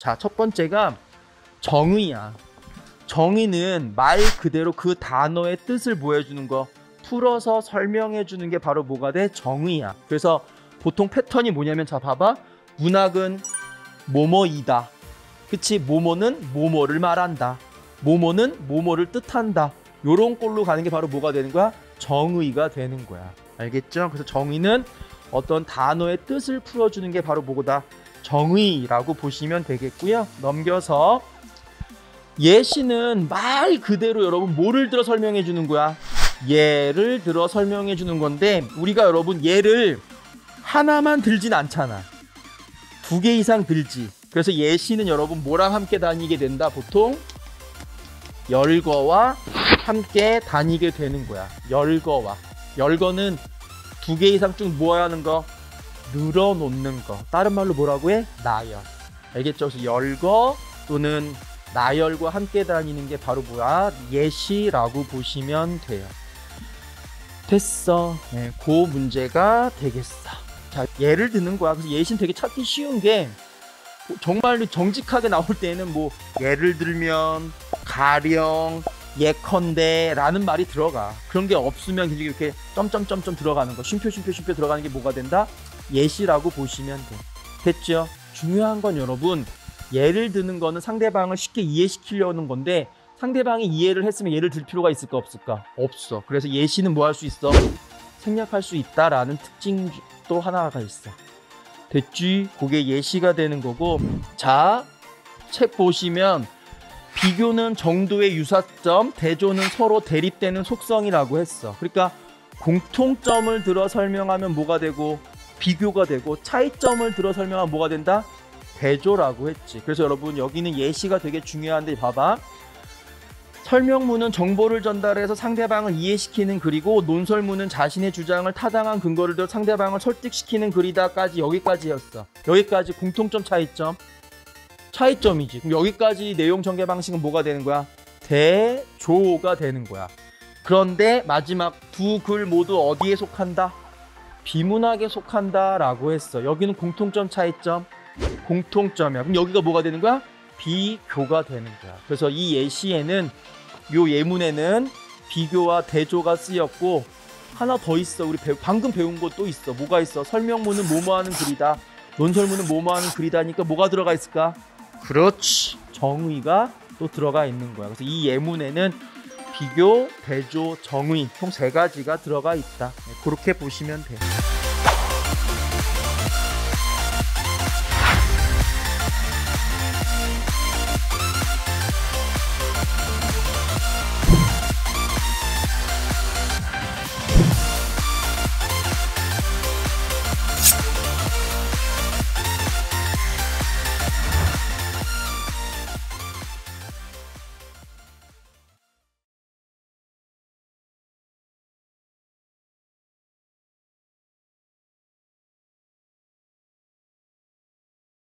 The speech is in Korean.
자, 첫 번째가 정의야. 정의는 말 그대로 그 단어의 뜻을 보여주는 거, 풀어서 설명해 주는 게 바로 뭐가 돼? 정의야. 그래서 보통 패턴이 뭐냐면, 자 봐봐. 문학은 뭐뭐이다. 그치? 뭐뭐는 뭐뭐를 말한다. 뭐뭐는 뭐뭐를 뜻한다. 요런 꼴로 가는 게 바로 뭐가 되는 거야? 정의가 되는 거야. 알겠죠? 그래서 정의는 어떤 단어의 뜻을 풀어주는 게 바로 뭐다? 정의라고 보시면 되겠고요. 넘겨서 예시는 말 그대로 여러분 뭐를 들어 설명해 주는 거야? 예를 들어 설명해 주는 건데, 우리가 여러분 예를 하나만 들진 않잖아. 2개 이상 들지. 그래서 예시는 여러분 뭐랑 함께 다니게 된다? 보통 열거와 함께 다니게 되는 거야. 열거와. 열거는 2개 이상 쭉 모아야 하는 거, 늘어놓는 거. 다른 말로 뭐라고 해? 나열. 알겠죠? 그래서 열거 또는 나열과 함께 다니는 게 바로 뭐야? 예시라고 보시면 돼요. 됐어. 네, 그 문제가 되겠어. 자, 예를 드는 거야. 그래서 예시는 되게 찾기 쉬운 게, 정말 정직하게 나올 때는 뭐 예를 들면, 가령, 예컨대 라는 말이 들어가. 그런 게 없으면 굉장히 이렇게 점점점점 들어가는 거, 쉼표 들어가는 게 뭐가 된다? 예시라고 보시면 돼. 됐죠? 중요한 건 여러분, 예를 드는 거는 상대방을 쉽게 이해시키려는 건데, 상대방이 이해를 했으면 예를 들 필요가 있을까 없을까? 없어. 그래서 예시는 뭐 할 수 있어? 생략할 수 있다라는 특징 또 하나가 있어. 됐지? 그게 예시가 되는 거고. 자, 책 보시면 비교는 정도의 유사점, 대조는 서로 대립되는 속성이라고 했어. 그러니까 공통점을 들어 설명하면 뭐가 되고 비교가 되고, 차이점을 들어 설명하면 뭐가 된다? 대조라고 했지. 그래서 여러분 여기는 예시가 되게 중요한데, 봐봐. 설명문은 정보를 전달해서 상대방을 이해시키는 글이고, 논설문은 자신의 주장을 타당한 근거를 들어 상대방을 설득시키는 글이다까지, 여기까지였어. 여기까지 공통점, 차이점이지. 그럼 여기까지 내용 전개 방식은 뭐가 되는 거야? 대조가 되는 거야. 그런데 마지막 2글 모두 어디에 속한다? 비문학에 속한다 라고 했어. 여기는 공통점, 차이점? 공통점이야. 그럼 여기가 뭐가 되는 거야? 비교가 되는 거야. 그래서 이 예시에는, 요 예문에는 비교와 대조가 쓰였고, 하나 더 있어. 우리 방금 배운 것도 있어. 뭐가 있어? 설명문은 뭐뭐하는 글이다, 논설문은 뭐뭐하는 글이다니까 뭐가 들어가 있을까? 그렇지, 정의가 또 들어가 있는 거야. 그래서 이 예문에는 비교, 대조, 정의 총 3가지가 들어가 있다. 그렇게 보시면 돼요.